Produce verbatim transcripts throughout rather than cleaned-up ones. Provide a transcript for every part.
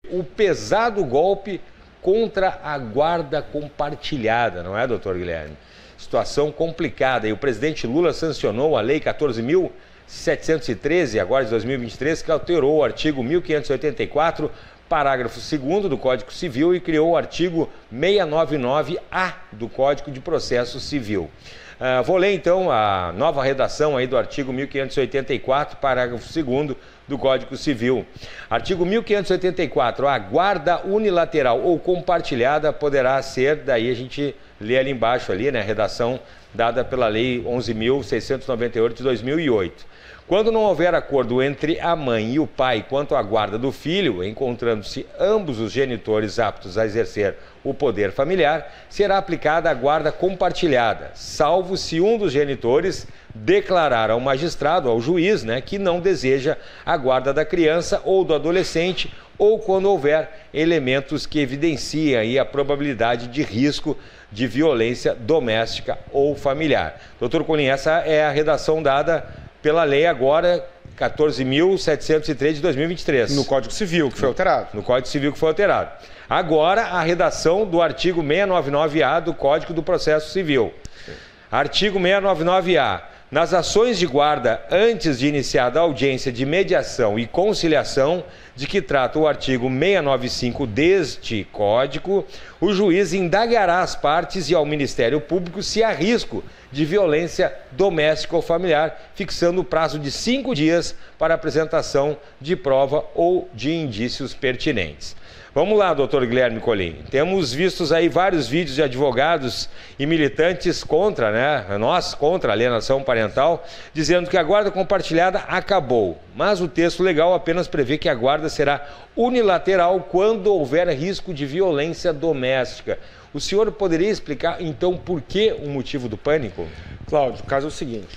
o pesado golpe contra a guarda compartilhada, não é, doutor Guilherme? Situação complicada. E o presidente Lula sancionou a Lei quatorze mil setecentos e treze, agora de dois mil e vinte e três, que alterou o artigo mil quinhentos e oitenta e quatro, parágrafo segundo do Código Civil e criou o artigo seiscentos e noventa e nove A do Código de Processo Civil. Uh, vou ler então a nova redação aí do artigo mil quinhentos e oitenta e quatro, parágrafo segundo do Código Civil. Artigo mil quinhentos e oitenta e quatro, a guarda unilateral ou compartilhada poderá ser, daí a gente lê ali embaixo ali, né, a redação dada pela Lei onze mil seiscentos e noventa e oito de dois mil e oito. Quando não houver acordo entre a mãe e o pai quanto à guarda do filho, encontrando-se ambos os genitores aptos a exercer o poder familiar, será aplicada a guarda compartilhada, salvo se um dos genitores declarar ao magistrado, ao juiz, né, que não deseja a guarda da criança ou do adolescente, ou quando houver elementos que evidenciem aí a probabilidade de risco de violência doméstica ou familiar. Doutor Colim, essa é a redação dada pela lei agora quatorze mil setecentos e três de dois mil e vinte e três. No Código Civil, que foi alterado. No Código Civil que foi alterado. Agora, a redação do artigo seiscentos e noventa e nove A do Código do Processo Civil. Artigo seiscentos e noventa e nove A. Nas ações de guarda antes de iniciada a audiência de mediação e conciliação, de que trata o artigo seiscentos e noventa e cinco deste Código, o juiz indagará às partes e ao Ministério Público se há risco de violência doméstica ou familiar, fixando o prazo de cinco dias para apresentação de prova ou de indícios pertinentes. Vamos lá, doutor Guilherme Colim. Temos vistos aí vários vídeos de advogados e militantes contra, né, nós, contra a alienação parental, dizendo que a guarda compartilhada acabou. Mas o texto legal apenas prevê que a guarda será unilateral quando houver risco de violência doméstica. O senhor poderia explicar, então, por que o motivo do pânico? Cláudio, o caso é o seguinte.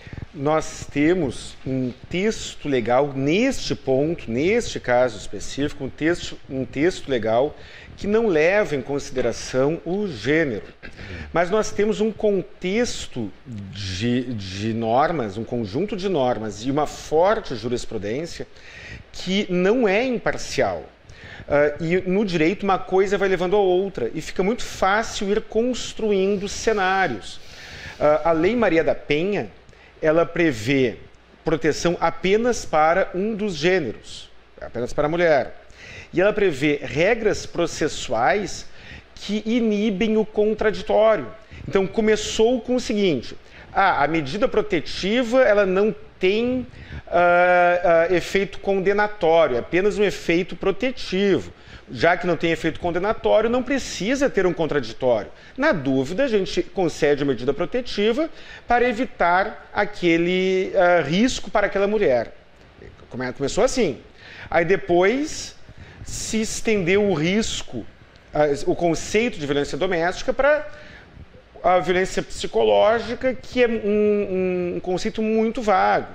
Nós temos um texto legal, neste ponto, neste caso específico, um texto, um texto legal que não leva em consideração o gênero. Mas nós temos um contexto de, de normas, um conjunto de normas e uma forte jurisprudência que não é imparcial. Uh, e no direito uma coisa vai levando a outra e fica muito fácil ir construindo cenários. Uh, a Lei Maria da Penha, ela prevê proteção apenas para um dos gêneros, apenas para a mulher. E ela prevê regras processuais que inibem o contraditório. Então, começou com o seguinte: ah, a medida protetiva ela não tem uh, uh, efeito condenatório, é apenas um efeito protetivo. Já que não tem efeito condenatório, não precisa ter um contraditório. Na dúvida, a gente concede a medida protetiva para evitar aquele uh, risco para aquela mulher. Começou assim. Aí depois se estendeu o risco, uh, o conceito de violência doméstica para a violência psicológica, que é um, um conceito muito vago.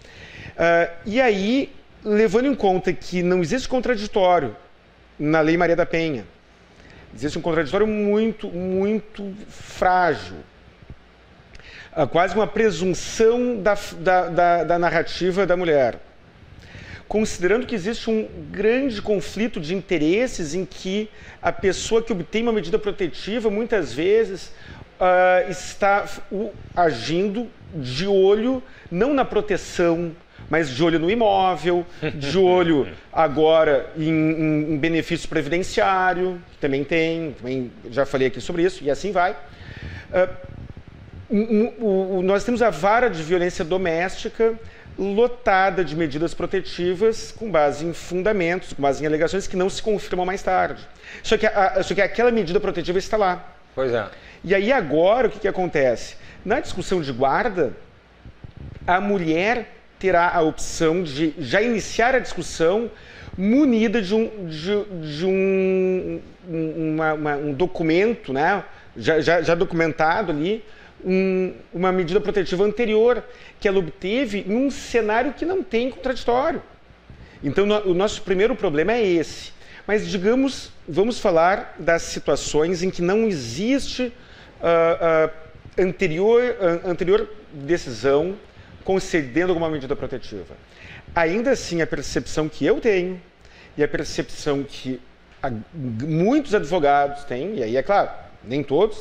Uh, e aí, levando em conta que não existe contraditório na Lei Maria da Penha, existe um contraditório muito, muito frágil, uh, quase uma presunção da, da, da, da narrativa da mulher. Considerando que existe um grande conflito de interesses em que a pessoa que obtém uma medida protetiva, muitas vezes, uh, está uh, agindo de olho não na proteção, mas de olho no imóvel, de olho agora em, em, em benefício previdenciário, que também tem, também já falei aqui sobre isso, e assim vai. Uh, um, um, um, nós temos a vara de violência doméstica lotada de medidas protetivas com base em fundamentos, com base em alegações que não se confirmam mais tarde. Só que, a, só que aquela medida protetiva está lá. Pois é. E aí agora o que, que acontece? Na discussão de guarda, a mulher terá a opção de já iniciar a discussão munida de um, de, de um, uma, uma, um documento, né? já, já, já documentado ali, um, uma medida protetiva anterior que ela obteve em um cenário que não tem contraditório. Então, no, o nosso primeiro problema é esse. Mas, digamos, vamos falar das situações em que não existe uh, uh, anterior, uh, anterior decisão concedendo alguma medida protetiva. Ainda assim, a percepção que eu tenho e a percepção que a, muitos advogados têm, e aí é claro, nem todos, uh,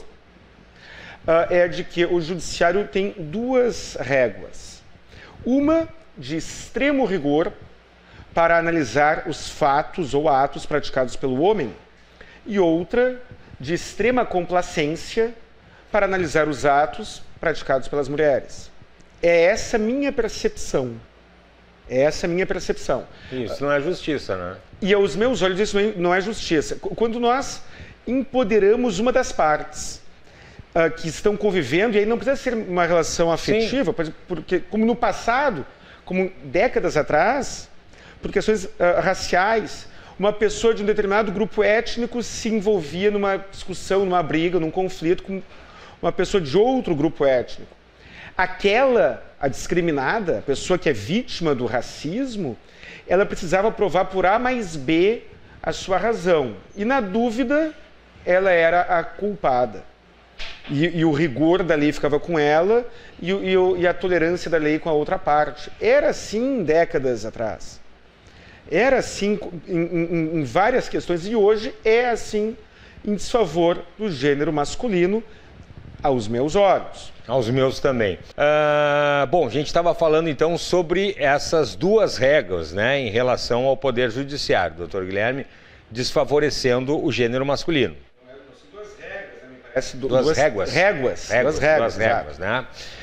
é de que o judiciário tem duas réguas. Uma de extremo rigor para analisar os fatos ou atos praticados pelo homem, e outra de extrema complacência para analisar os atos praticados pelas mulheres. É essa minha percepção. É essa minha percepção. Isso não é justiça, né? E aos meus olhos isso não é justiça. Quando nós empoderamos uma das partes uh, que estão convivendo, e aí não precisa ser uma relação afetiva, Sim. porque como no passado, como décadas atrás, por questões uh, raciais, uma pessoa de um determinado grupo étnico se envolvia numa discussão, numa briga, num conflito com uma pessoa de outro grupo étnico. Aquela, a discriminada, a pessoa que é vítima do racismo, ela precisava provar por A mais B a sua razão. E, na dúvida, ela era a culpada. E, e o rigor da lei ficava com ela e, e, e a tolerância da lei com a outra parte. Era assim décadas atrás. Era assim em, em, em várias questões e hoje é assim em desfavor do gênero masculino aos meus olhos. Aos meus também. Uh, bom, a gente estava falando então sobre essas duas regras, né, em relação ao Poder Judiciário, doutor Guilherme, desfavorecendo o gênero masculino. Duas regras, né? Me parece duas, duas réguas. Réguas. Réguas, duas réguas, duas réguas, né?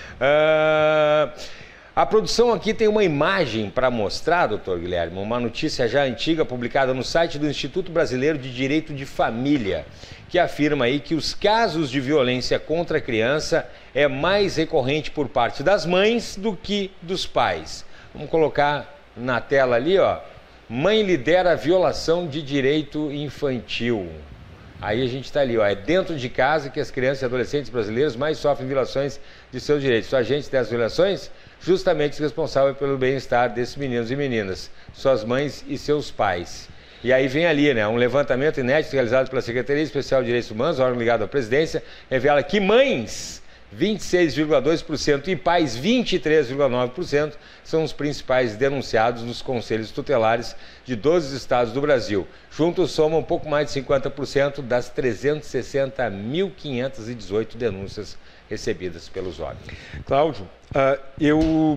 Uh, A produção aqui tem uma imagem para mostrar, doutor Guilherme, uma notícia já antiga publicada no site do Instituto Brasileiro de Direito de Família, que afirma aí que os casos de violência contra a criança é mais recorrente por parte das mães do que dos pais. Vamos colocar na tela ali, ó. Mãe lidera violação de direito infantil. Aí a gente está ali, ó, é dentro de casa que as crianças e adolescentes brasileiros mais sofrem violações de seus direitos. Os agentes dessas violações, justamente os responsáveis pelo bem-estar desses meninos e meninas, suas mães e seus pais. E aí vem ali, né, um levantamento inédito realizado pela Secretaria Especial de Direitos Humanos, órgão ligado à presidência, revela que mães, vinte e seis vírgula dois por cento, e pais, vinte e três vírgula nove por cento, são os principais denunciados nos conselhos tutelares de doze estados do Brasil. Juntos somam um pouco mais de cinquenta por cento das trezentas e sessenta mil quinhentas e dezoito denúncias recebidas pelos órgãos. Cláudio, uh, eu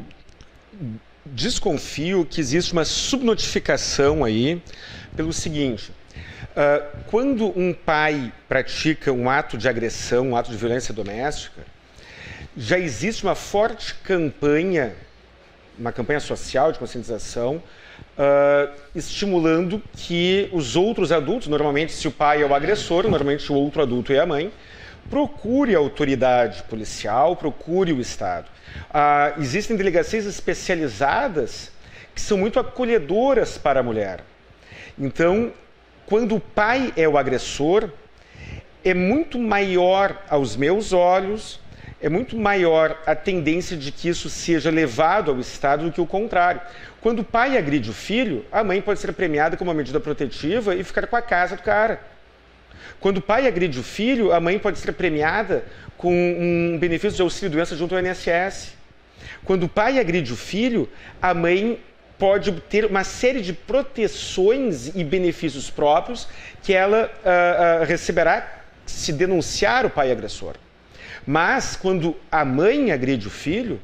desconfio que existe uma subnotificação aí pelo seguinte: uh, quando um pai pratica um ato de agressão, um ato de violência doméstica, já existe uma forte campanha, uma campanha social de conscientização, uh, estimulando que os outros adultos, normalmente se o pai é o agressor, normalmente o outro adulto é a mãe, procure a autoridade policial, procure o Estado. Ah, existem delegacias especializadas que são muito acolhedoras para a mulher. Então, quando o pai é o agressor, é muito maior aos meus olhos, é muito maior a tendência de que isso seja levado ao Estado do que o contrário. Quando o pai agride o filho, a mãe pode ser premiada com uma medida protetiva e ficar com a casa do cara. Quando o pai agride o filho, a mãe pode ser premiada com um benefício de auxílio-doença junto ao I N S S. Quando o pai agride o filho, a mãe pode ter uma série de proteções e benefícios próprios que ela uh, uh, receberá se denunciar o pai agressor. Mas, quando a mãe agride o filho,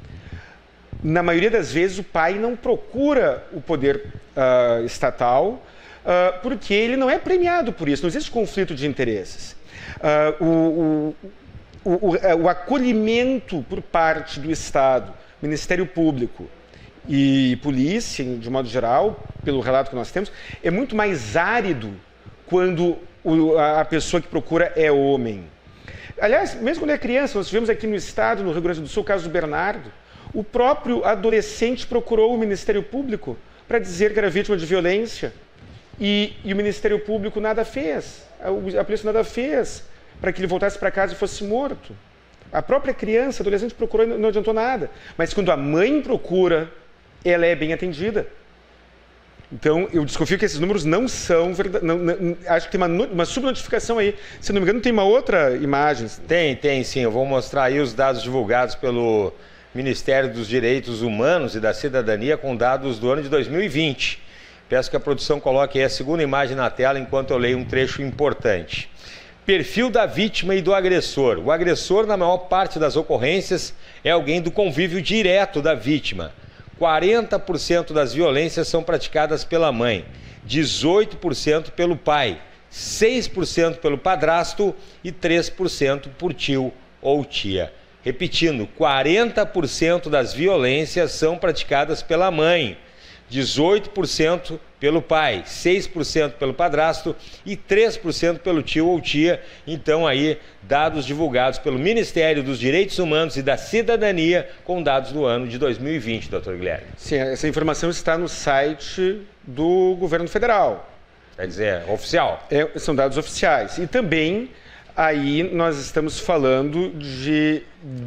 na maioria das vezes o pai não procura o poder uh, estatal, Uh, porque ele não é premiado por isso, não existe conflito de interesses. Uh, o, o, o, o acolhimento por parte do Estado, Ministério Público e polícia, de modo geral, pelo relato que nós temos, é muito mais árido quando o, a pessoa que procura é homem. Aliás, mesmo quando é criança, nós tivemos aqui no Estado, no Rio Grande do Sul, o caso do Bernardo, o próprio adolescente procurou o Ministério Público para dizer que era vítima de violência. E, e o Ministério Público nada fez, a, a polícia nada fez para que ele voltasse para casa e fosse morto. A própria criança, a adolescente procurou e não, não adiantou nada. Mas quando a mãe procura, ela é bem atendida. Então, eu desconfio que esses números não são verdadeiros. Acho que tem uma, uma subnotificação aí. Se não me engano, tem uma outra imagem. Tem, tem sim. Eu vou mostrar aí os dados divulgados pelo Ministério dos Direitos Humanos e da Cidadania com dados do ano de dois mil e vinte. Peço que a produção coloque aí a segunda imagem na tela enquanto eu leio um trecho importante. Perfil da vítima e do agressor. O agressor, na maior parte das ocorrências, é alguém do convívio direto da vítima. quarenta por cento das violências são praticadas pela mãe, dezoito por cento pelo pai, seis por cento pelo padrasto e três por cento por tio ou tia. Repetindo, quarenta por cento das violências são praticadas pela mãe, dezoito por cento pelo pai, seis por cento pelo padrasto e três por cento pelo tio ou tia. Então aí, dados divulgados pelo Ministério dos Direitos Humanos e da Cidadania com dados do ano de dois mil e vinte, doutor Guilherme. Sim, essa informação está no site do governo federal. Quer dizer, oficial. É, são dados oficiais. E também aí nós estamos falando de...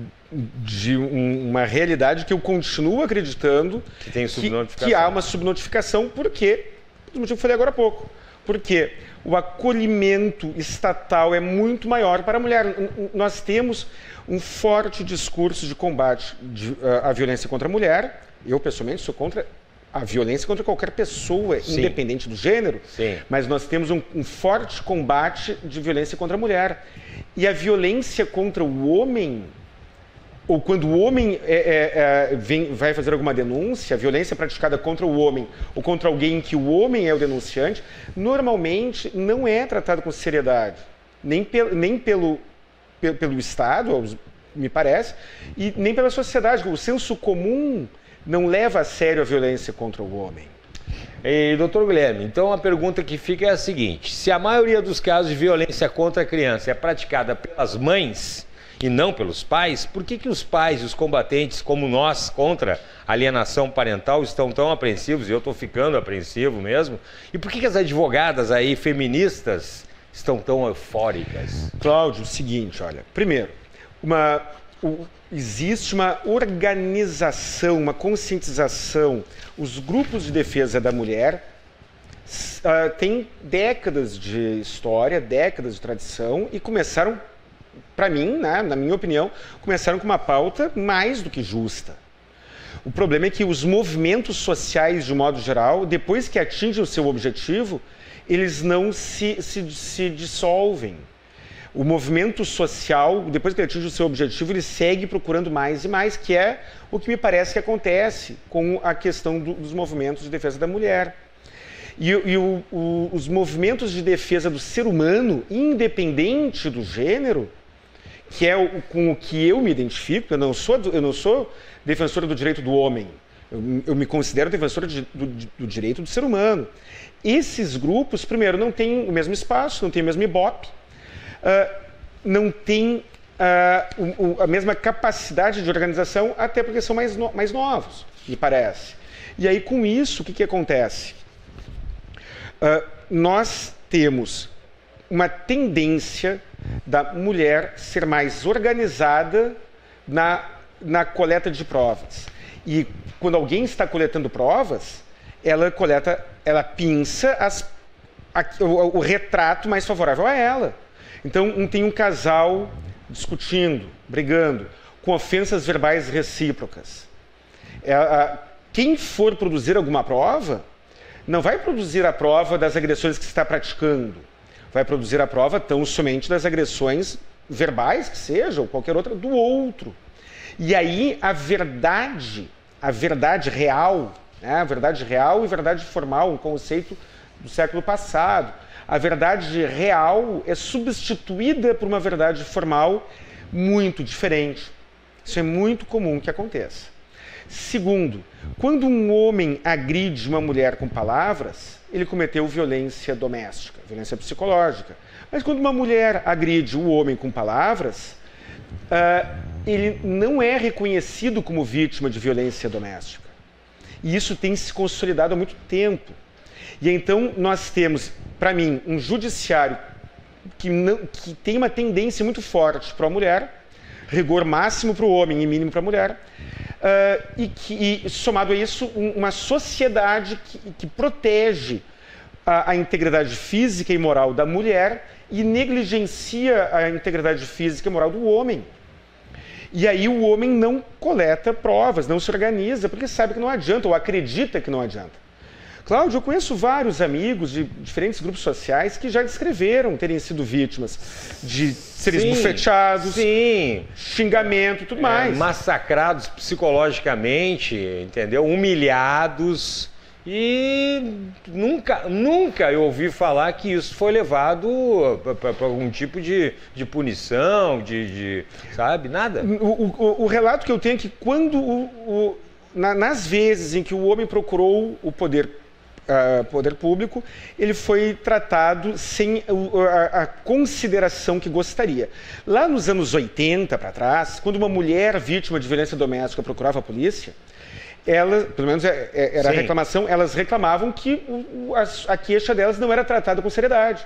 de um, uma realidade que eu continuo acreditando que, tem subnotificação. que, que há uma subnotificação, porque, pelo motivo que eu falei agora há pouco, porque o acolhimento estatal é muito maior para a mulher. Nós temos um forte discurso de combate de, uh, à violência contra a mulher. Eu, pessoalmente, sou contra a violência contra qualquer pessoa, Sim. independente do gênero, Sim. mas nós temos um, um forte combate de violência contra a mulher. E a violência contra o homem, ou quando o homem é, é, é, vem, vai fazer alguma denúncia, a violência praticada contra o homem ou contra alguém em que o homem é o denunciante, normalmente não é tratado com seriedade, nem, pel, nem pelo, pelo, pelo Estado, me parece, e nem pela sociedade. O senso comum não leva a sério a violência contra o homem. E, doutor Guilherme, então a pergunta que fica é a seguinte: se a maioria dos casos de violência contra a criança é praticada pelas mães e não pelos pais, por que que os pais e os combatentes, como nós, contra a alienação parental, estão tão apreensivos, e eu estou ficando apreensivo mesmo, e por que que as advogadas aí, feministas, estão tão eufóricas? Cláudio, o seguinte, olha, primeiro, uma, o, existe uma organização, uma conscientização, os grupos de defesa da mulher uh, têm décadas de história, décadas de tradição, e começaram, para mim, né, na minha opinião, começaram com uma pauta mais do que justa. O problema é que os movimentos sociais, de modo geral, depois que atingem o seu objetivo, eles não se, se, se dissolvem. O movimento social, depois que ele atinge o seu objetivo, ele segue procurando mais e mais, que é o que me parece que acontece com a questão do, dos movimentos de defesa da mulher. E, e o, o, os movimentos de defesa do ser humano, independente do gênero, que é o, com o que eu me identifico, eu não sou, eu não sou defensora do direito do homem, eu, eu me considero defensora de, do, do direito do ser humano. Esses grupos, primeiro, não têm o mesmo espaço, não têm o mesmo ibope, uh, não têm uh, o, o, a mesma capacidade de organização, até porque são mais, no, mais novos, me parece. E aí, com isso, o que, que acontece? Uh, nós temos uma tendência da mulher ser mais organizada na, na coleta de provas. E quando alguém está coletando provas, ela coleta, ela pinça as, a, o, o retrato mais favorável a ela. Então, um, tem um casal discutindo, brigando, com ofensas verbais recíprocas. É, a, quem for produzir alguma prova, não vai produzir a prova das agressões que se está praticando. Vai produzir a prova tão somente das agressões verbais, que seja, ou qualquer outra, do outro. E aí a verdade, a verdade real, né, a verdade real e verdade formal, um conceito do século passado. A verdade real é substituída por uma verdade formal muito diferente. Isso é muito comum que aconteça. Segundo, quando um homem agride uma mulher com palavras, ele cometeu violência doméstica, violência psicológica. Mas quando uma mulher agride o homem com palavras, uh, ele não é reconhecido como vítima de violência doméstica. E isso tem se consolidado há muito tempo. E então nós temos, para mim, um judiciário que, não, que tem uma tendência muito forte para a mulher, rigor máximo para o homem e mínimo para a mulher, uh, e, que, e somado a isso, um, uma sociedade que, que protege a, a integridade física e moral da mulher e negligencia a integridade física e moral do homem. E aí o homem não coleta provas, não se organiza, porque sabe que não adianta, ou acredita que não adianta. Cláudio, eu conheço vários amigos de diferentes grupos sociais que já descreveram terem sido vítimas de serem Sim, esbofeteados, sim. xingamento e tudo É, mais. massacrados psicologicamente, entendeu? Humilhados. E nunca, nunca eu ouvi falar que isso foi levado para algum tipo de, de punição, de, de, sabe? Nada. O, o, o relato que eu tenho é que quando, o, o, na, nas vezes em que o homem procurou o poder, uh, poder público, ele foi tratado sem a, a consideração que gostaria. Lá nos anos oitenta para trás, quando uma mulher vítima de violência doméstica procurava a polícia, elas, pelo menos era a reclamação, elas reclamavam que o, a, a queixa delas não era tratada com seriedade.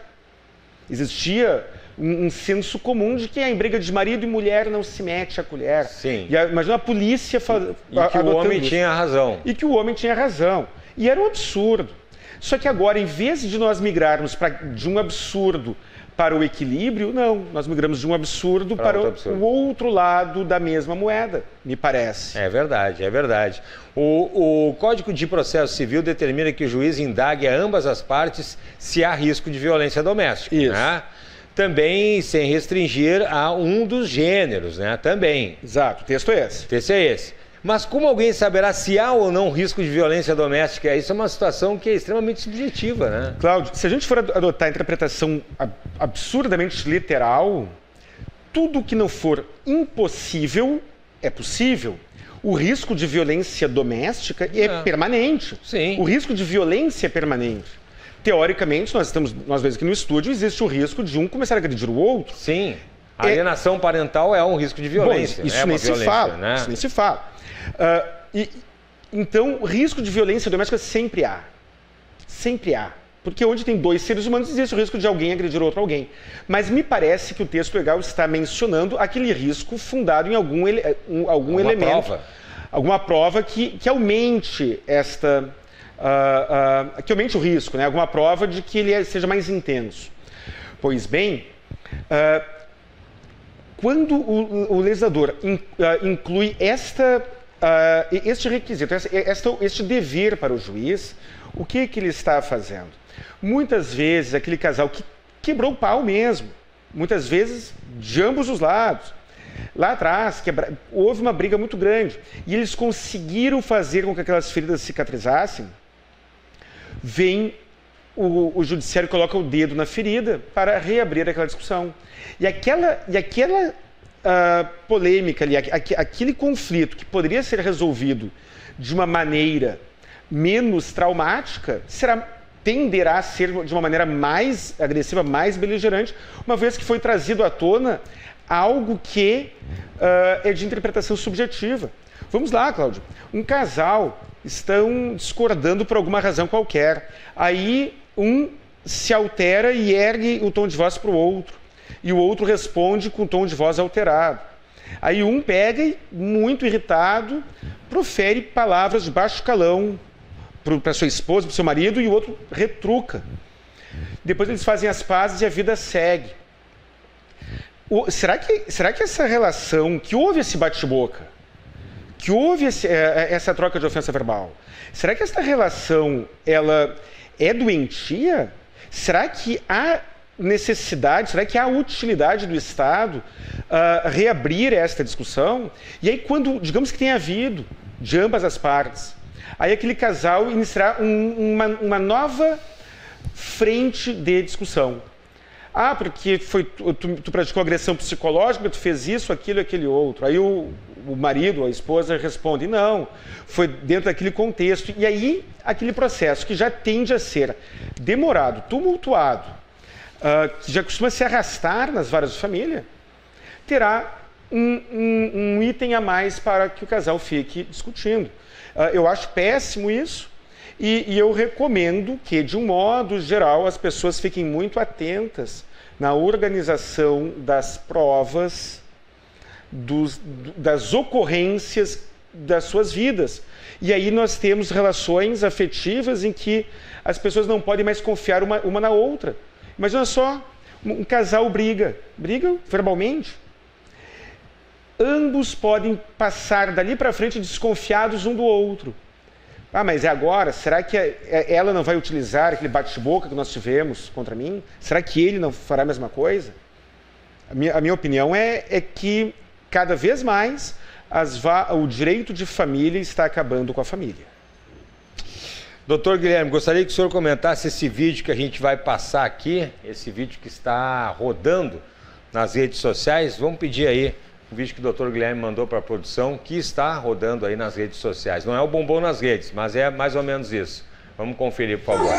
Existia um, um senso comum de que em briga de marido e mulher não se mete a colher. Sim. E a, imagina a polícia... E, e que o homem isso. tinha razão. E que o homem tinha razão. E era um absurdo. Só que agora, em vez de nós migrarmos pra, de um absurdo para o equilíbrio, não. Nós migramos de um absurdo pra para o, absurdo. o outro lado da mesma moeda, me parece. É verdade, é verdade. O, o Código de Processo Civil determina que o juiz indague a ambas as partes se há risco de violência doméstica. Isso. Né? Também sem restringir a um dos gêneros, né? Também. Exato, o texto é esse. O texto é esse. Mas como alguém saberá se há ou não risco de violência doméstica? Isso é uma situação que é extremamente subjetiva, né? Cláudio, se a gente for adotar a interpretação absurdamente literal, tudo que não for impossível é possível. O risco de violência doméstica é, é. permanente. Sim. O risco de violência é permanente. Teoricamente, nós estamos, nós vemos aqui no estúdio, existe o risco de um começar a agredir o outro. Sim. A alienação é... parental é um risco de violência. Bom, isso, é nem se fala, né? isso nem se fala. Uh, e, então, o risco de violência doméstica sempre há. Sempre há. Porque onde tem dois seres humanos, existe o risco de alguém agredir outro alguém. Mas me parece que o texto legal está mencionando aquele risco fundado em algum, ele, um, algum elemento. Prova. Alguma prova que, que aumente esta... Uh, uh, que aumente o risco, né? Alguma prova de que ele seja mais intenso. Pois bem... Uh, quando o, o legislador in, uh, inclui esta... Uh, este requisito, este, este dever para o juiz, o que, que ele está fazendo? Muitas vezes, aquele casal que quebrou o pau mesmo, muitas vezes de ambos os lados, lá atrás quebra, houve uma briga muito grande, e eles conseguiram fazer com que aquelas feridas cicatrizassem, vem o, o judiciário coloca o dedo na ferida para reabrir aquela discussão. E aquela... E aquela Uh, polêmica ali, aqu aquele conflito que poderia ser resolvido de uma maneira menos traumática, será, tenderá a ser de uma maneira mais agressiva, mais beligerante, uma vez que foi trazido à tona algo que uh, é de interpretação subjetiva. Vamos lá, Cláudio. Um casal estão discordando por alguma razão qualquer. Aí um se altera e ergue o tom de voz para o outro. E o outro responde com tom de voz alterado. Aí um pega e, muito irritado, profere palavras de baixo calão para sua esposa, para o seu marido, e o outro retruca. Depois eles fazem as pazes e a vida segue. O, será, que, será que essa relação, que houve esse bate-boca, que houve esse, essa troca de ofensa verbal, será que essa relação ela é doentia? Será que há necessidade, será que há utilidade do Estado uh, reabrir esta discussão? E aí quando, digamos que tenha havido, de ambas as partes, aí aquele casal iniciará um, uma, uma nova frente de discussão. Ah, porque foi, tu, tu praticou agressão psicológica, tu fez isso, aquilo, aquele outro. Aí o, o marido, a esposa responde, não, foi dentro daquele contexto. E aí aquele processo que já tende a ser demorado, tumultuado, Uh, que já costuma se arrastar nas varas de família, terá um, um, um item a mais para que o casal fique discutindo. Uh, eu acho péssimo isso e, e eu recomendo que, de um modo geral, as pessoas fiquem muito atentas na organização das provas, dos, das ocorrências das suas vidas. E aí nós temos relações afetivas em que as pessoas não podem mais confiar uma, uma na outra. Imagina só, um casal briga, briga verbalmente. Ambos podem passar dali para frente desconfiados um do outro. Ah, mas é agora? Será que ela não vai utilizar aquele bate-boca que nós tivemos contra mim? Será que ele não fará a mesma coisa? A minha, a minha opinião é, é que, cada vez mais, as va- o direito de família está acabando com a família. Doutor Guilherme, gostaria que o senhor comentasse esse vídeo que a gente vai passar aqui, esse vídeo que está rodando nas redes sociais. Vamos pedir aí o vídeo que o doutor Guilherme mandou para a produção, que está rodando aí nas redes sociais. Não é o bombom nas redes, mas é mais ou menos isso. Vamos conferir, por favor.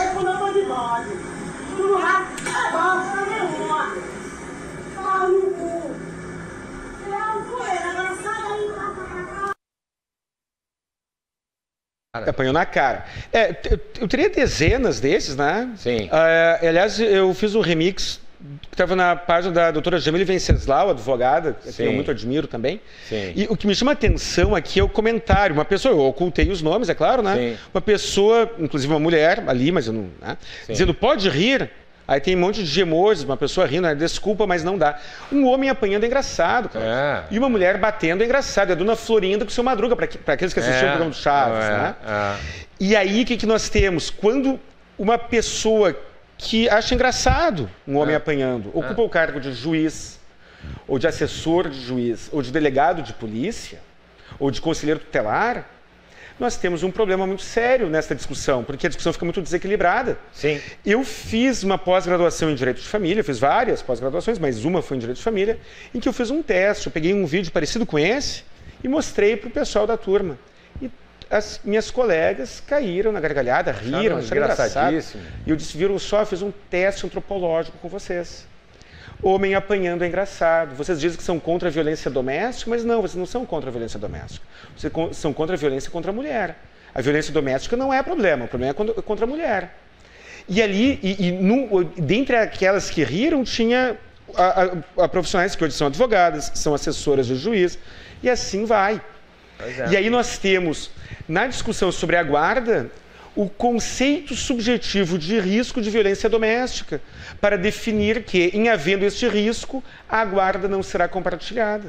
Apanhou na cara. É, eu teria dezenas desses, né? Sim. Uh, aliás, eu fiz um remix que estava na página da doutora Jamile Venceslau, advogada, que eu muito admiro também. Sim. E o que me chama a atenção aqui é o comentário. Uma pessoa, eu ocultei os nomes, é claro, né? Sim. Uma pessoa, inclusive uma mulher ali, mas eu não... Né? Dizendo, pode rir. Aí tem um monte de emojis, uma pessoa rindo, né? Desculpa, mas não dá. Um homem apanhando é engraçado, cara. É. E uma mulher batendo é engraçado. É a dona Florinda com o seu Madruga, para aqueles que assistiram é. o programa do Chaves, é. né? É. E aí, o que, que nós temos? Quando uma pessoa que acha engraçado um homem é. apanhando, ocupa é. o cargo de juiz, ou de assessor de juiz, ou de delegado de polícia, ou de conselheiro tutelar, nós temos um problema muito sério nessa discussão, porque a discussão fica muito desequilibrada. Sim. Eu fiz uma pós-graduação em Direito de Família, fiz várias pós-graduações, mas uma foi em Direito de Família, em que eu fiz um teste, eu peguei um vídeo parecido com esse e mostrei para o pessoal da turma. E as minhas colegas caíram na gargalhada, riram, acharam engraçadíssimo. E eu disse, viram só, eu fiz um teste antropológico com vocês. Homem apanhando é engraçado. Vocês dizem que são contra a violência doméstica, mas não, vocês não são contra a violência doméstica. Vocês são contra a violência contra a mulher. A violência doméstica não é problema, o problema é contra a mulher. E ali, e, e no, dentre aquelas que riram, tinha a, a, a profissionais que hoje são advogadas, que são assessoras de juiz, e assim vai. É. E aí nós temos, na discussão sobre a guarda, o conceito subjetivo de risco de violência doméstica, para definir que, em havendo este risco, a guarda não será compartilhada.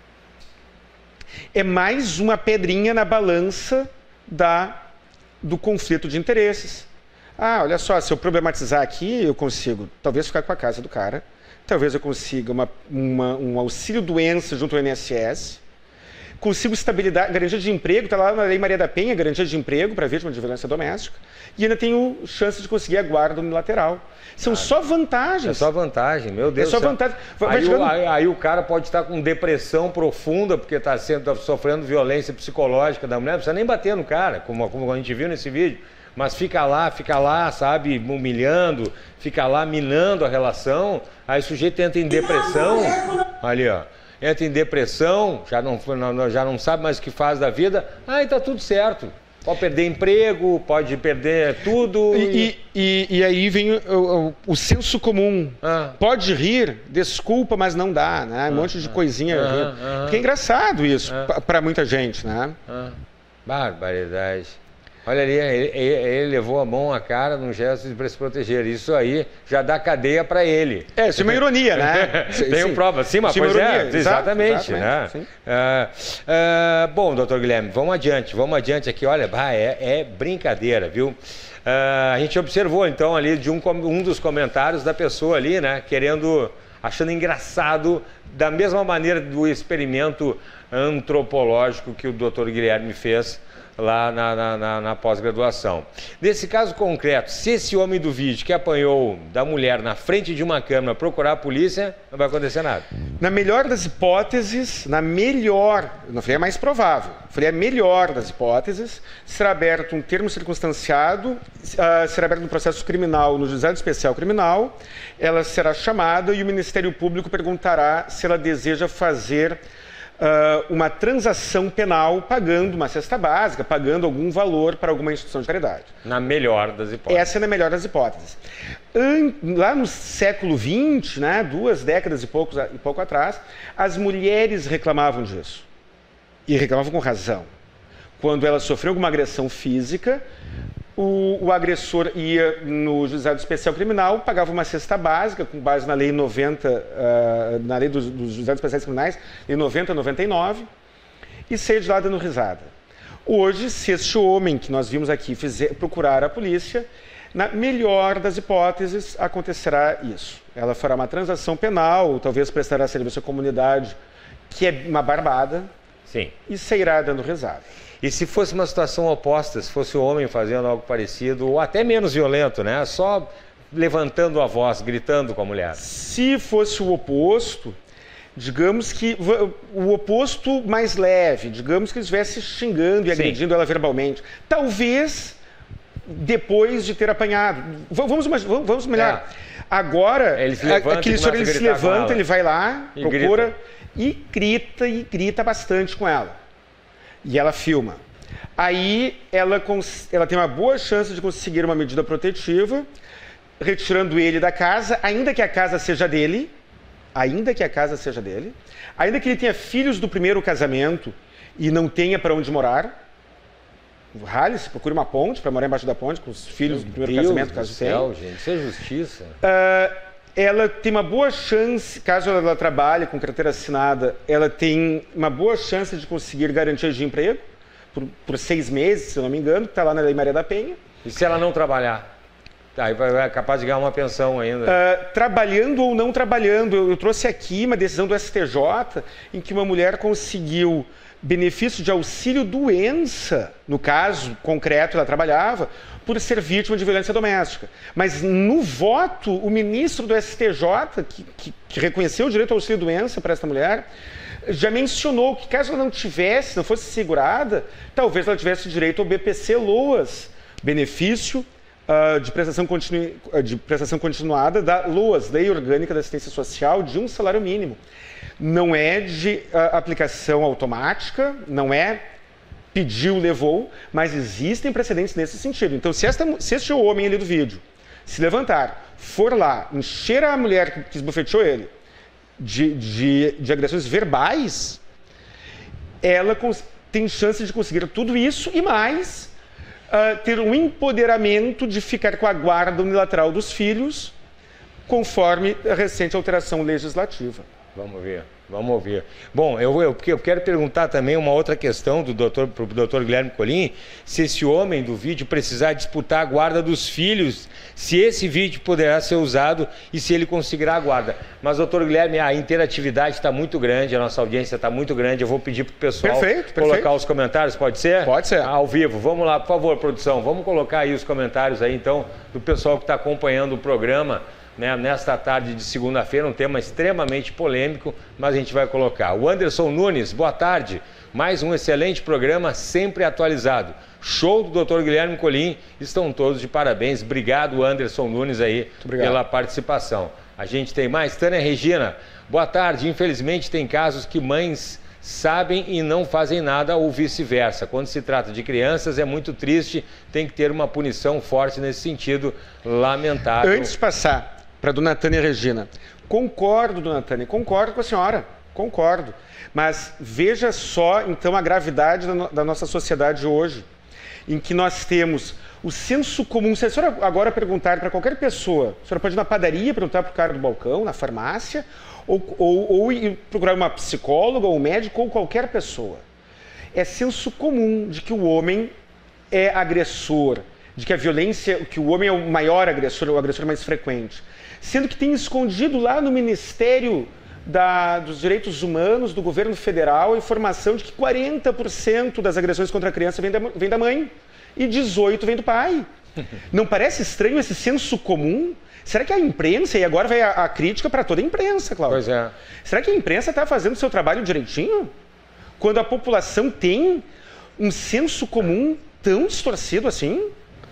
É mais uma pedrinha na balança da, do conflito de interesses. Ah, olha só, se eu problematizar aqui, eu consigo talvez ficar com a casa do cara, talvez eu consiga uma, uma, um auxílio-doença junto ao I N S S, consigo estabilidade, garantia de emprego, está lá na Lei Maria da Penha, garantia de emprego para vítima de violência doméstica, e ainda tenho chance de conseguir a guarda unilateral. São claro. Só vantagens. É só vantagem, meu Deus. É só vantagem. Aí, chegando... o, aí, aí o cara pode estar com depressão profunda, porque está tá sofrendo violência psicológica da mulher, não precisa nem bater no cara, como, como a gente viu nesse vídeo, mas fica lá, fica lá, sabe, humilhando, fica lá minando a relação, aí o sujeito entra em depressão, ali ó, entra em depressão, já não, já não sabe mais o que faz da vida, aí tá tudo certo. Pode perder emprego, pode perder tudo. E, e... e, e aí vem o, o, o senso comum. Ah. Pode rir, desculpa, mas não dá, né? Um ah, monte de coisinha. Ah, ah, Porque é engraçado isso ah, para muita gente, né? Ah, barbaridade. Olha ali, ele, ele levou a mão à cara num gesto para se proteger. Isso aí já dá cadeia para ele. É, isso é uma ironia, né? Tem um prova, sim, mas pois é, exatamente. exatamente né? Ah, ah, bom, doutor Guilherme, vamos adiante, vamos adiante aqui. Olha, bah, é, é brincadeira, viu? Ah, a gente observou, então, ali de um, um dos comentários da pessoa ali, né? Querendo, achando engraçado, da mesma maneira do experimento antropológico que o doutor Guilherme fez lá na, na, na, na pós-graduação. Nesse caso concreto, se esse homem do vídeo que apanhou da mulher na frente de uma câmera procurar a polícia, não vai acontecer nada. Na melhor das hipóteses, na melhor, não falei a mais provável, falei a melhor das hipóteses, será aberto um termo circunstanciado, uh, será aberto um processo criminal no Juizado Especial Criminal, ela será chamada e o Ministério Público perguntará se ela deseja fazer Uh, uma transação penal pagando uma cesta básica, pagando algum valor para alguma instituição de caridade. Na melhor das hipóteses. Essa é na melhor das hipóteses. An lá no século vinte, né, duas décadas e, poucos, e pouco atrás, as mulheres reclamavam disso. E reclamavam com razão. Quando elas sofriam alguma agressão física, o, o agressor ia no Juizado Especial Criminal, pagava uma cesta básica, com base na Lei noventa, uh, na Lei dos, dos Juizados Especiais Criminais, em noventa, noventa e nove, e saía de lá dando risada. Hoje, se este homem que nós vimos aqui fizer, procurar a polícia, na melhor das hipóteses, acontecerá isso. Ela fará uma transação penal, talvez prestará serviço à comunidade, que é uma barbada, Sim. e sairá dando risada. E se fosse uma situação oposta, se fosse o homem fazendo algo parecido, ou até menos violento, né? Só levantando a voz, gritando com a mulher. Se fosse o oposto, digamos que o oposto mais leve, digamos que ele estivesse xingando e agredindo Sim. ela verbalmente, talvez depois de ter apanhado. Vamos, vamos, vamos melhor. É. Agora, ele se levanta, aquele senhor, ele se levanta, ele vai lá, e procura grita. e grita e grita bastante com ela. E ela filma. Aí ela, ela tem uma boa chance de conseguir uma medida protetiva, retirando ele da casa, ainda que a casa seja dele, ainda que a casa seja dele, ainda que ele tenha filhos do primeiro casamento e não tenha para onde morar. Rale-se, procure uma ponte para morar embaixo da ponte com os filhos Meu do primeiro Deus casamento, caso tenha. Céu, gente, isso é justiça. Uh, ela tem uma boa chance, caso ela trabalhe com carteira assinada, ela tem uma boa chance de conseguir garantia de emprego por, por seis meses, se eu não me engano, que está lá na Lei Maria da Penha. E se ela não trabalhar? Aí vai, vai capaz de ganhar uma pensão ainda. Uh, trabalhando ou não trabalhando, eu, eu trouxe aqui uma decisão do S T J em que uma mulher conseguiu benefício de auxílio doença, no caso concreto ela trabalhava, por ser vítima de violência doméstica. Mas no voto, o ministro do S T J, que, que, que reconheceu o direito ao auxílio doença para essa mulher, já mencionou que caso ela não tivesse, não fosse segurada, talvez ela tivesse direito ao B P C LOAS, benefício uh, de, prestação continu, de prestação continuada da LOAS, Lei Orgânica da Assistência Social, de um salário mínimo. Não é de uh, aplicação automática, não é pediu, levou, mas existem precedentes nesse sentido. Então, se, esta, se este homem ali do vídeo se levantar, for lá, encher a mulher que esbofeteou ele de, de, de agressões verbais, ela tem chance de conseguir tudo isso e mais, uh, ter um empoderamento de ficar com a guarda unilateral dos filhos, conforme a recente alteração legislativa. Vamos ver, vamos ouvir. Bom, eu, eu, eu quero perguntar também uma outra questão do doutor, para o doutor Guilherme Colim, se esse homem do vídeo precisar disputar a guarda dos filhos, se esse vídeo poderá ser usado e se ele conseguirá a guarda. Mas, doutor Guilherme, a interatividade está muito grande, a nossa audiência está muito grande, eu vou pedir para o pessoal perfeito, colocar perfeito. os comentários, pode ser? Pode ser. Ao vivo, vamos lá, por favor, produção, vamos colocar aí os comentários aí, então, do pessoal que está acompanhando o programa, né, nesta tarde de segunda-feira, um tema extremamente polêmico, mas a gente vai colocar. O Anderson Nunes, boa tarde. Mais um excelente programa, sempre atualizado. Show do doutor Guilherme Colim, estão todos de parabéns. Obrigado, Anderson Nunes, aí, pela participação. A gente tem mais. Tânia Regina, boa tarde. Infelizmente, tem casos que mães sabem e não fazem nada ou vice-versa. Quando se trata de crianças, é muito triste, tem que ter uma punição forte nesse sentido, lamentável. Antes de passar para a dona Tânia Regina, concordo, dona Tânia, concordo com a senhora, concordo. Mas veja só, então, a gravidade da, no, da nossa sociedade hoje, em que nós temos o senso comum. Se a senhora agora perguntar para qualquer pessoa, a senhora pode ir na padaria, perguntar para o cara do balcão, na farmácia, ou, ou, ou ir procurar uma psicóloga, ou um médico, ou qualquer pessoa. É senso comum de que o homem é agressor, de que a violência, que o homem é o maior agressor, o agressor mais frequente. Sendo que tem escondido lá no Ministério da, dos Direitos Humanos do governo federal a informação de que quarenta por cento das agressões contra a criança vem da, vem da mãe e dezoito por cento vem do pai. Não parece estranho esse senso comum? Será que a imprensa, e agora vai a, a crítica para toda a imprensa, Cláudio. Pois é. Será que a imprensa está fazendo o seu trabalho direitinho? Quando a população tem um senso comum tão distorcido assim?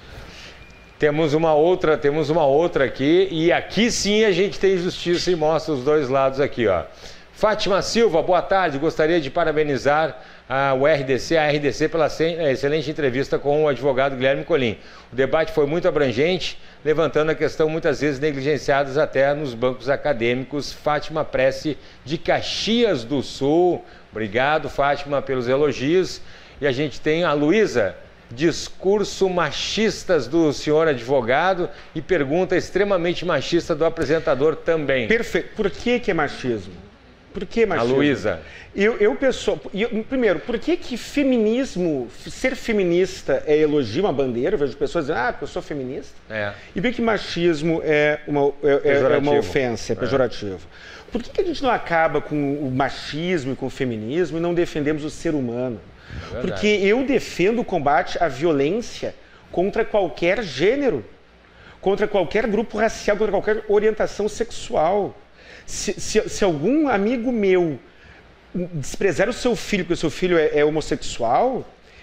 Temos uma outra, temos uma outra aqui, e aqui sim a gente tem justiça e mostra os dois lados aqui, ó. Fátima Silva, boa tarde, gostaria de parabenizar a, o R D C, a R D C pela excelente entrevista com o advogado Guilherme Colim. O debate foi muito abrangente, levantando a questão muitas vezes negligenciadas até nos bancos acadêmicos. Fátima Prece de Caxias do Sul, obrigado Fátima pelos elogios. E a gente tem a Luísa, discurso machistas do senhor advogado, e pergunta extremamente machista do apresentador também. Perfeito. Por que que é machismo? Por que machismo? A Luísa. Eu, eu pessoal, eu, primeiro, por que que feminismo, ser feminista é elogio, uma bandeira? Eu vejo pessoas dizendo, ah, porque eu sou feminista. É. E por que machismo é uma, é, é uma ofensa, é pejorativo? É. Por que que a gente não acaba com o machismo e com o feminismo e não defendemos o ser humano? É porque eu defendo o combate à violência contra qualquer gênero, contra qualquer grupo racial, contra qualquer orientação sexual. Se, se, se algum amigo meu desprezar o seu filho porque o seu filho é, é homossexual,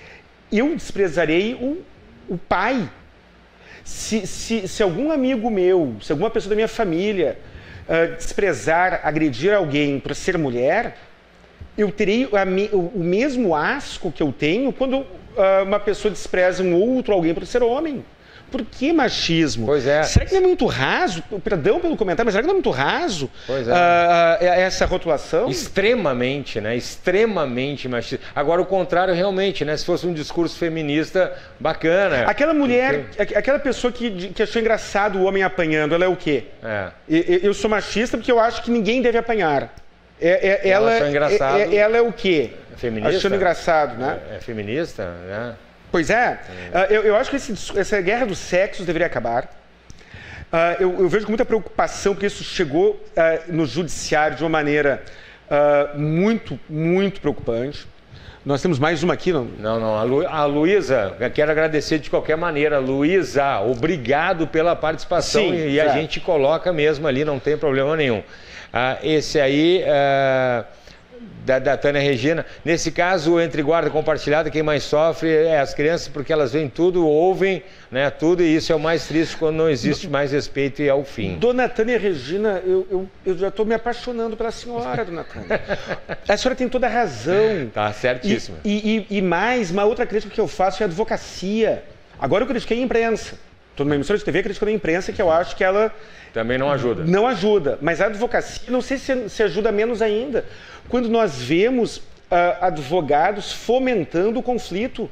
eu desprezarei o, o pai. Se, se, se algum amigo meu, se alguma pessoa da minha família uh, desprezar, agredir alguém por ser mulher, eu terei a me, o, o mesmo asco que eu tenho quando uh, uma pessoa despreza um outro alguém por ser homem. Por que machismo? Pois é. Será que não é muito raso? Perdão pelo comentário, mas será que não é muito raso pois é. uh, essa rotulação? Extremamente, né? Extremamente machista. Agora, o contrário, realmente, né? Se fosse um discurso feminista bacana. Aquela mulher, porque... aquela pessoa que, que achou engraçado o homem apanhando, ela é o quê? É. Eu sou machista porque eu acho que ninguém deve apanhar. É, é, ela, ela, engraçado. É, ela é o quê? É feminista? Achando engraçado, né? É, é feminista, né? Pois é, uh, eu, eu acho que esse, essa guerra dos sexos deveria acabar. Uh, eu, eu vejo com muita preocupação porque isso chegou uh, no judiciário de uma maneira uh, muito, muito preocupante. Nós temos mais uma aqui, não? Não, não. A, Lu, a Luísa, quero agradecer de qualquer maneira. Luísa, obrigado pela participação. Sim, e a gente coloca mesmo ali, não tem problema nenhum. Uh, esse aí... Uh... Da, da Tânia Regina. Nesse caso, entre guarda compartilhada, quem mais sofre é as crianças, porque elas veem tudo, ouvem, né, tudo, e isso é o mais triste quando não existe mais respeito e é o fim. Dona Tânia Regina, eu, eu, eu já estou me apaixonando pela senhora, Dona Tânia. A senhora tem toda a razão. Tá certíssima. E, e, e mais, uma outra crítica que eu faço é a advocacia. Agora eu critiquei a imprensa. Estou numa emissora de T V criticando a imprensa, que eu acho que ela... Também não ajuda. Não ajuda. Mas a advocacia, não sei se, se ajuda menos ainda. Quando nós vemos uh, advogados fomentando o conflito,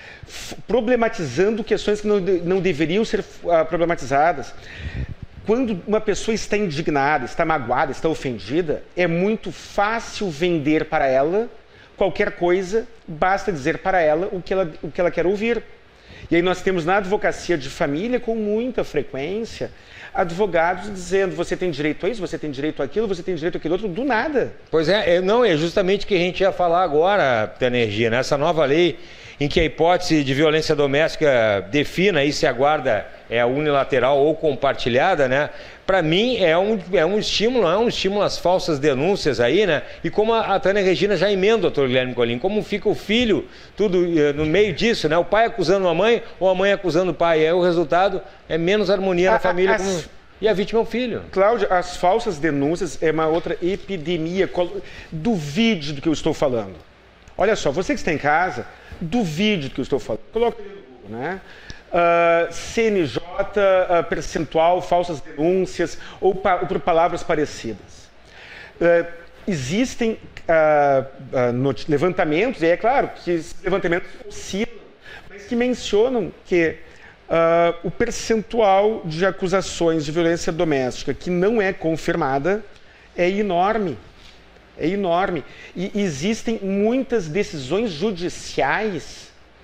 problematizando questões que não, não deveriam ser uh, problematizadas. Quando uma pessoa está indignada, está magoada, está ofendida, é muito fácil vender para ela qualquer coisa, basta dizer para ela o que ela, o que ela quer ouvir. E aí nós temos na advocacia de família, com muita frequência, advogados dizendo, você tem direito a isso, você tem direito àquilo, você tem direito àquilo outro, do nada. Pois é, não, é justamente o que a gente ia falar agora, Tânia, nessa nova lei em que a hipótese de violência doméstica defina aí se a guarda é unilateral ou compartilhada, né? Para mim é um, é um estímulo, é um estímulo às falsas denúncias aí, né? E como a, a Tânia Regina já emenda, doutor Guilherme Colim, como fica o filho, tudo uh, no meio disso, né? O pai acusando a mãe ou a mãe acusando o pai. Aí o resultado é menos harmonia na a, família. As... Como... E a vítima é o filho. Cláudia, as falsas denúncias é uma outra epidemia. Duvide do que eu estou falando. Olha só, você que está em casa, duvide do que eu estou falando. Coloca no Google, né? Uh, C N J, uh, percentual, falsas denúncias, ou, pa ou por palavras parecidas. Uh, existem uh, uh, levantamentos, e é claro que esses levantamentos oscilam, mas que mencionam que uh, o percentual de acusações de violência doméstica que não é confirmada é enorme. É enorme. E existem muitas decisões judiciais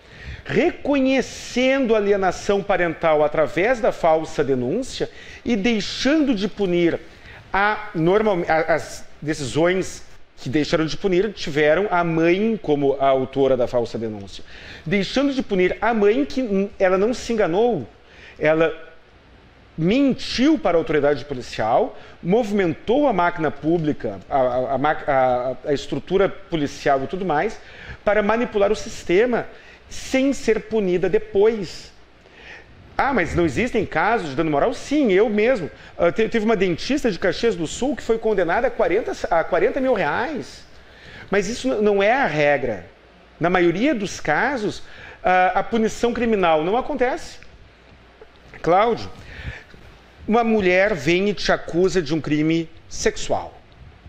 reconhecendo a alienação parental através da falsa denúncia e deixando de punir a, normal, a, as decisões que deixaram de punir tiveram a mãe como a autora da falsa denúncia. Deixando de punir a mãe que ela não se enganou, ela mentiu para a autoridade policial, movimentou a máquina pública, a, a, a, a estrutura policial e tudo mais, para manipular o sistema sem ser punida depois. Ah, mas não existem casos de dano moral? Sim, eu mesmo. Uh, teve uma dentista de Caxias do Sul que foi condenada a quarenta, a quarenta mil reais. Mas isso não é a regra. Na maioria dos casos, uh, a punição criminal não acontece. Cláudio, uma mulher vem e te acusa de um crime sexual.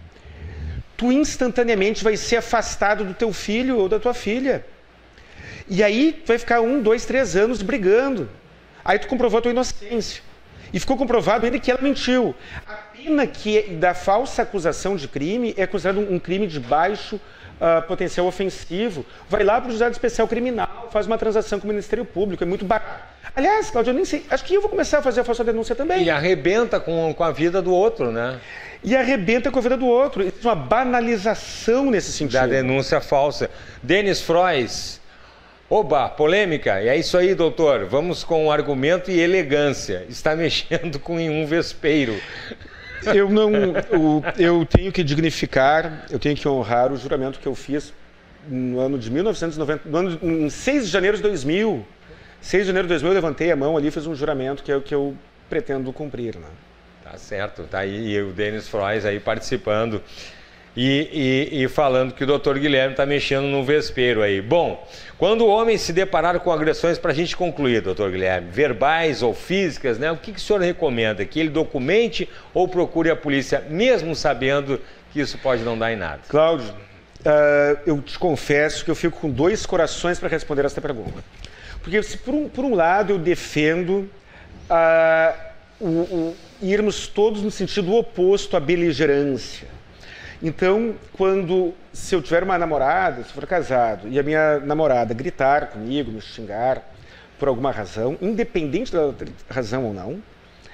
Tu instantaneamente vai ser afastado do teu filho ou da tua filha. E aí tu vai ficar um, dois, três anos brigando. Aí tu comprovou a tua inocência. E ficou comprovado ainda que ela mentiu. A pena que da falsa acusação de crime é considerado um crime de baixo uh, potencial ofensivo. Vai lá para o Juizado Especial Criminal, faz uma transação com o Ministério Público, é muito barato. Aliás, Cláudio, eu nem sei, acho que eu vou começar a fazer a falsa denúncia também. E arrebenta com, com a vida do outro, né? E arrebenta com a vida do outro. Existe uma banalização nesse sentido. Da denúncia falsa. Denis Frois. Oba, polêmica. E é isso aí, doutor. Vamos com argumento e elegância. Está mexendo com um vespeiro. Eu não, eu, eu tenho que dignificar, eu tenho que honrar o juramento que eu fiz no ano de mil novecentos e noventa, no ano, em seis de janeiro de dois mil. seis de janeiro de dois mil eu levantei a mão ali e fiz um juramento que é o que eu pretendo cumprir, né? Tá certo, tá aí o Denis Frois aí participando. E, e, e falando que o doutor Guilherme está mexendo no vespeiro aí. Bom, quando o homem se deparar com agressões, para a gente concluir, doutor Guilherme, verbais ou físicas, né? O que, que o senhor recomenda? Que ele documente ou procure a polícia, mesmo sabendo que isso pode não dar em nada? Cláudio, uh, eu te confesso que eu fico com dois corações para responder essa pergunta. Porque se por um, por um lado eu defendo uh, o, o, irmos todos no sentido oposto à beligerância. Então, quando, se eu tiver uma namorada, se for casado, e a minha namorada gritar comigo, me xingar por alguma razão, independente da razão ou não,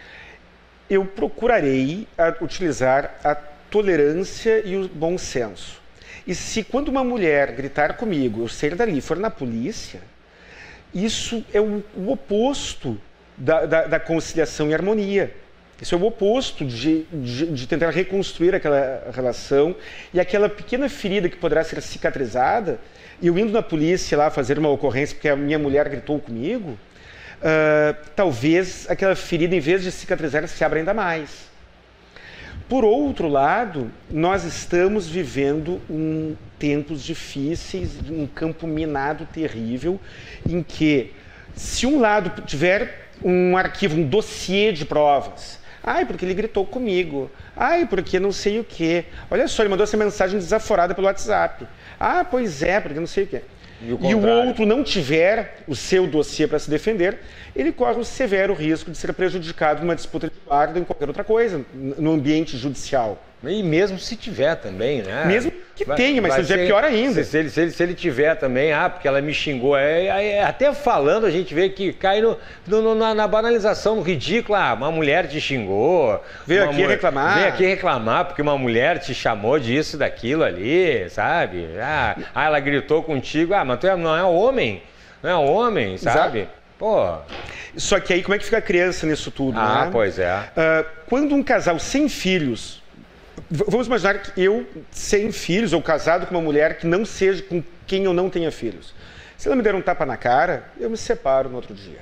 eu procurarei a, utilizar a tolerância e o bom senso. E se quando uma mulher gritar comigo, eu sair dali e for na polícia, isso é o, o oposto da, da, da conciliação e harmonia. Isso é o oposto de, de, de tentar reconstruir aquela relação e aquela pequena ferida que poderá ser cicatrizada, e eu indo na polícia lá fazer uma ocorrência porque a minha mulher gritou comigo, uh, talvez aquela ferida, em vez de cicatrizar, se abra ainda mais. Por outro lado, nós estamos vivendo um, tempos difíceis, um campo minado terrível, em que, se um lado tiver um arquivo, um dossiê de provas, ai, porque ele gritou comigo. Ai, porque não sei o quê. Olha só, ele mandou essa mensagem desaforada pelo WhatsApp. Ah, pois é, porque não sei o quê. E o, e o outro não tiver o seu dossiê para se defender, ele corre um severo risco de ser prejudicado numa disputa de guarda ou em qualquer outra coisa, no ambiente judicial. E mesmo se tiver também, né? Mesmo que vai, tenha, mas se tiver, pior ainda. Se, se, ele, se, ele, se ele tiver também, ah, porque ela me xingou. É, é, até falando, a gente vê que cai no, no, na, na banalização, no ridículo. Ah, uma mulher te xingou. Veio aqui mulher, reclamar. Veio aqui reclamar porque uma mulher te chamou disso, daquilo ali, sabe? Ah, ah ela gritou contigo. Ah, mas tu não é homem. Não é homem, sabe? Exato. Pô. Só que aí, como é que fica a criança nisso tudo, ah, né? Pois é. Uh, quando um casal sem filhos... Vamos imaginar que eu, sem filhos, ou casado com uma mulher que não seja com quem eu não tenha filhos. Se ela me der um tapa na cara, eu me separo no outro dia.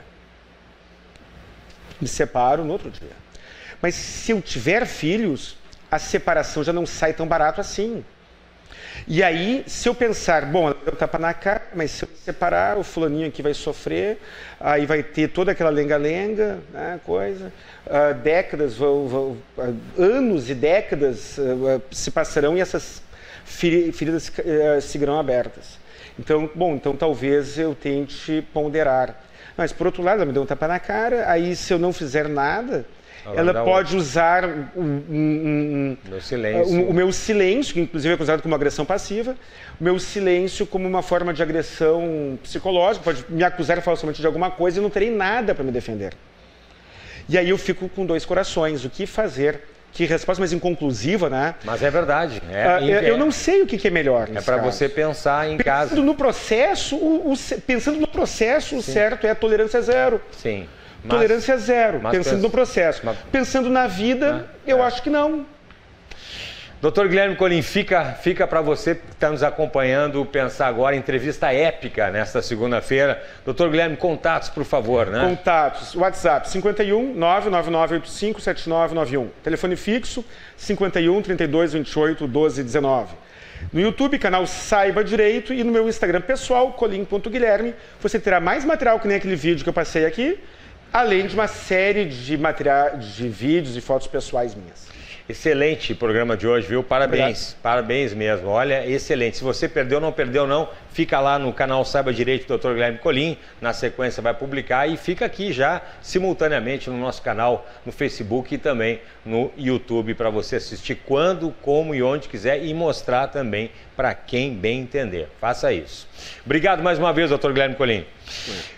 Me separo no outro dia. Mas se eu tiver filhos, a separação já não sai tão barato assim. E aí, se eu pensar, bom, ela deu um tapa na cara, mas se eu me separar, o fulaninho aqui vai sofrer, aí vai ter toda aquela lenga-lenga, né, coisa, uh, décadas, vão, vão, uh, anos e décadas uh, se passarão e essas feridas uh, seguirão abertas. Então, bom, então talvez eu tente ponderar. Mas, por outro lado, ela me deu um tapa na cara, aí se eu não fizer nada... Ela, ela pode um... usar um, um, meu silêncio. Um, o meu silêncio, que inclusive é considerado como agressão passiva, o meu silêncio como uma forma de agressão psicológica, pode me acusar falsamente de alguma coisa e não terei nada para me defender. E aí eu fico com dois corações, o que fazer? Que resposta mais inconclusiva, né? Mas é verdade. É, uh, é, eu não sei o que, que é melhor. É para você pensar em pensando casa. Pensando no processo, o, o, pensando no processo, o certo é a tolerância zero. Sim. Mas, tolerância zero, pensando penso, no processo. Mas, pensando na vida, é, eu é. acho que não. doutor Guilherme Colim, fica, fica para você que está nos acompanhando pensar agora, entrevista épica nesta segunda-feira. doutor Guilherme, contatos, por favor, né? Contatos, WhatsApp cinquenta e um, nove nove nove oito cinco, sete nove nove um. Telefone fixo cinquenta e um, trinta e dois, vinte e oito, doze, dezenove. No YouTube, canal Saiba Direito, e no meu Instagram pessoal, colim ponto guilherme, você terá mais material que nem aquele vídeo que eu passei aqui, além de uma série de materiais, de vídeos e fotos pessoais minhas. Excelente programa de hoje, viu? Parabéns, Obrigado. Parabéns mesmo. Olha, excelente. Se você perdeu, não perdeu não, fica lá no canal Saiba Direito do doutor Guilherme Colim, na sequência vai publicar e fica aqui já simultaneamente no nosso canal no Facebook e também no YouTube para você assistir quando, como e onde quiser e mostrar também para quem bem entender. Faça isso. Obrigado mais uma vez, doutor Guilherme Colim.